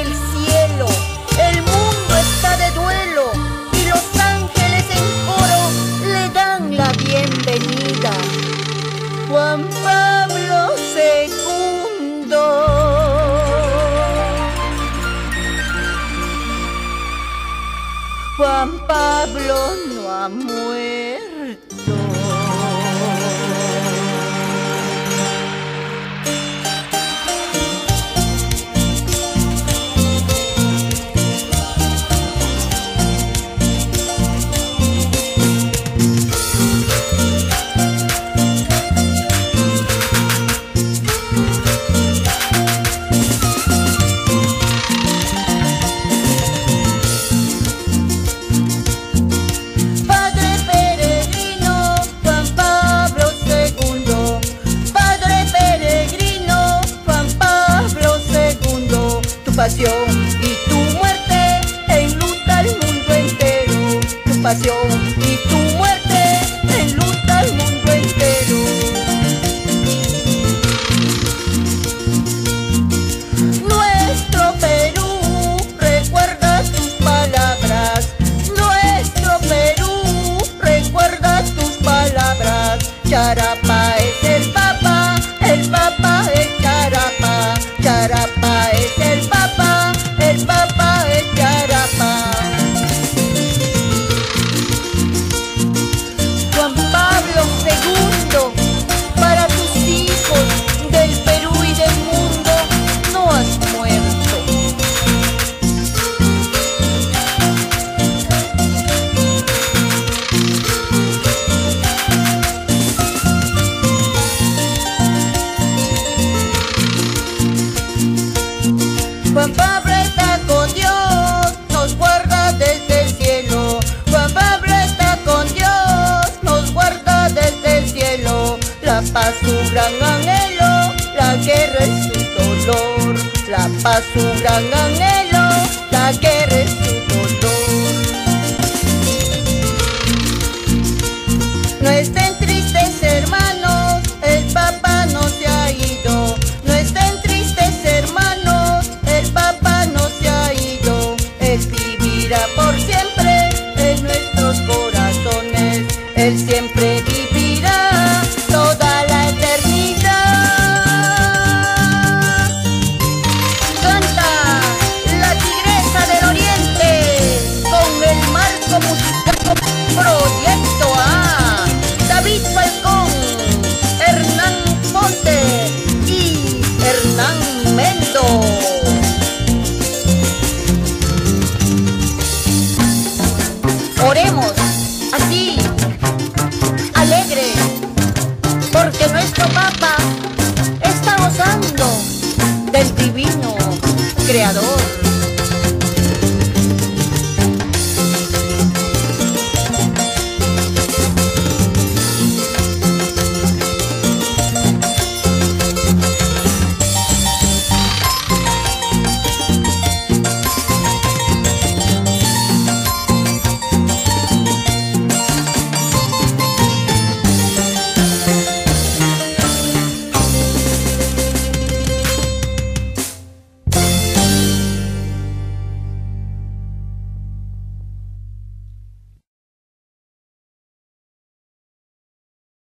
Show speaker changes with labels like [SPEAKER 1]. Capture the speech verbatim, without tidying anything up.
[SPEAKER 1] el cielo, el mundo está de duelo y los ángeles en coro le dan la bienvenida. Juan Pablo segundo. Juan Pablo no ha muerto. Pasión y tu muerte enluta al mundo entero. Tu pasión y tu muerte enluta al mundo entero. Nuestro Perú recuerda tus palabras. Nuestro Perú recuerda tus palabras. Charapa es el Papa, el Papa es Charapa. Charapa es el Papa, el Papa es Charapa. Juan Pablo segundo, para tus hijos del Perú y del mundo, no has muerto. Juan Pablo está con Dios, nos guarda desde el cielo. Juan Pablo está con Dios, nos guarda desde el cielo. La paz su gran anhelo, la guerra es su dolor. La paz su gran anhelo, la guerra es su dolor.